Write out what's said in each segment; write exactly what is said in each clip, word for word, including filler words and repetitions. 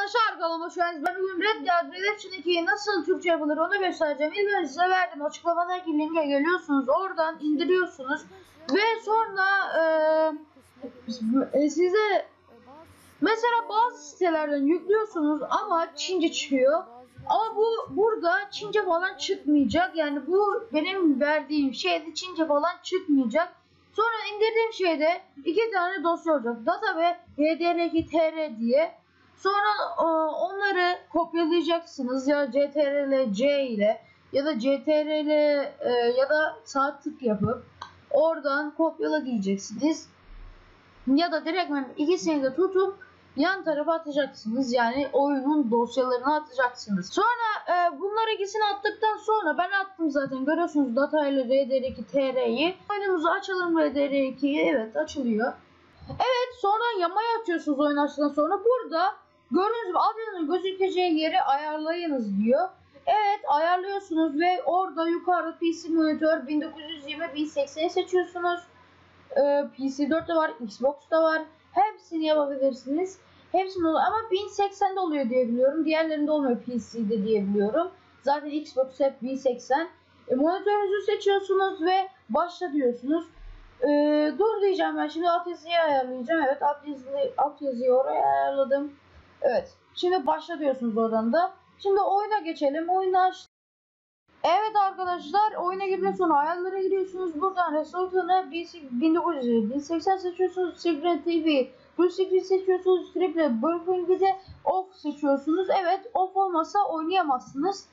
Arkadaşlar kanalıma şu an ben bugün Red Dead Redemption ikiyi nasıl Türkçe yapılır onu göstereceğim. İlk önce size verdim açıklamadaki linke geliyorsunuz, oradan indiriyorsunuz ve sonra e, size mesela bazı sitelerden yüklüyorsunuz ama Çince çıkıyor. Ama bu burada Çince falan çıkmayacak, yani bu benim verdiğim şeyde Çince falan çıkmayacak. Sonra indirdiğim şeyde iki tane dosya olacak, data ve D D R iki T R diye. Sonra onları kopyalayacaksınız ya C T R L C ile ya da C T R L e, ya da sağ tık yapıp oradan kopyala diyeceksiniz. Ya da direkt ikisini de tutup yan tarafa atacaksınız, yani oyunun dosyalarını atacaksınız. Sonra e, bunları ikisini attıktan sonra ben attım zaten, görüyorsunuz data ile D D R iki T R'yi. Oyunumuzu açalım, D D R ikiyi, evet açılıyor. Evet, sonra yamaya atıyorsunuz oyun açtıktan sonra. Burada gördüğünüz gibi adının gözükeceği yeri ayarlayınız diyor. Evet, ayarlıyorsunuz ve orada yukarıda P C monitör bin dokuz yüz yirmi bin sekseni seçiyorsunuz. Ee, P C dört'te var, Xbox'ta var. Hepsini yapabilirsiniz. Hepsini oluyor ama bin seksende oluyor diye biliyorum. Diğerlerinde olmuyor, P C'de diye biliyorum. Zaten Xbox hep bin seksen. E, monitörünüzü seçiyorsunuz ve başla diyorsunuz. Ee, dur diyeceğim, ben şimdi alt yazıyı ayarlayacağım. Evet, alt yazıyı, alt yazıyı oraya ayarladım. Evet, şimdi başla diyorsunuz oradan da. Şimdi oyuna geçelim. Oyunu aç. Evet arkadaşlar, oyuna girmek sonra ayarlara giriyorsunuz. Buradan Result'unu bin dokuz yüz bin seksen seçiyorsunuz. Secret T V Full Screen seçiyorsunuz. Triple Burping'i de off seçiyorsunuz. Evet, off olmasa oynayamazsınız.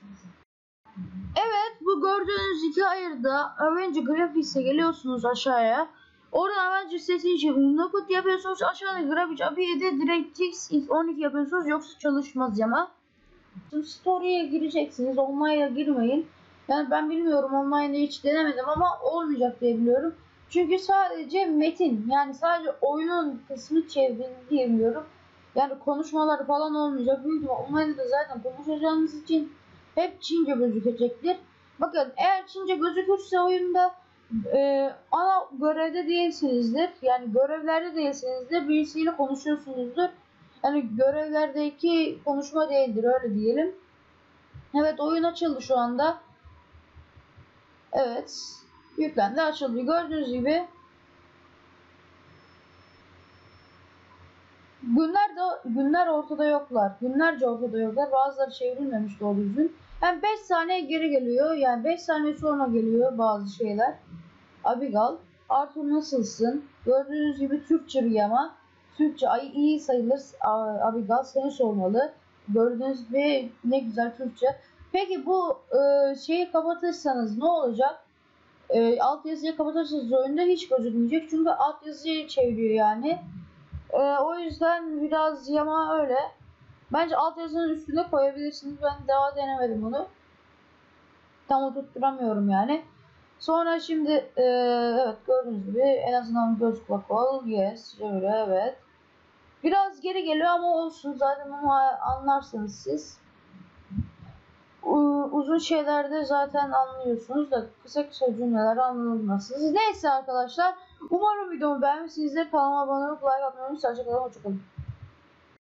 Evet, bu gördüğünüz iki ayırda Avenger Graphics'e geliyorsunuz aşağıya. Oradan Avenger seçince Unlocked yapıyorsunuz. Aşağıda Graphics A P I'de DirectX on iki yapıyorsunuz, yoksa çalışmaz yama. Şimdi Story'ye gireceksiniz. Online'a girmeyin. Yani ben bilmiyorum, online'da hiç denemedim ama olmayacak diye biliyorum. Çünkü sadece metin, yani sadece oyunun kısmı çevrildi diye biliyorum. Yani konuşmaları falan olmayacak. Büyük ihtimalle online'da da zaten konuşacağınız için hep Çince gözükecektir. Bakın, eğer Çince gözükürse oyunda e, ana görevde değilsinizdir. Yani görevlerde değilsinizdir. Birisiyle konuşuyorsunuzdur. Yani görevlerdeki konuşma değildir, öyle diyelim. Evet, oyun açıldı şu anda. Evet, yüklendi, açıldı. Gördüğünüz gibi günler de günler ortada yoklar. Günlerce ortada yoklar. Bazıları çevrilmemiş doğru düzgün. Yani beş saniye geri geliyor. Yani beş saniye sonra geliyor bazı şeyler. Abigail, Arthur nasılsın? Gördüğünüz gibi Türkçe bir yama. Türkçe ay iyi sayılır. Abigail seni sormalı. Gördüğünüz gibi ne güzel Türkçe. Peki bu e, şeyi kapatırsanız ne olacak? E, alt yazıyı kapatırsanız oyunda hiç gözükmeyecek. Çünkü alt yazıyı çeviriyor yani. E, o yüzden biraz yama öyle. Bence alt yazının üstüne koyabilirsiniz. Ben daha denemedim bunu. Tam oturtturamıyorum yani. Sonra şimdi e, evet, gördüğünüz gibi en azından göz kulak ol. Yes. Şöyle, evet. Biraz geri geliyor ama olsun. Zaten onu anlarsınız siz. Uzun şeylerde zaten anlıyorsunuz da kısa kısa cümleler anlamazsınız. Neyse arkadaşlar. Umarım videomu beğenmişsinizdir. Kanalıma abone olup like atmayı unutmayın. Hoşçakalın.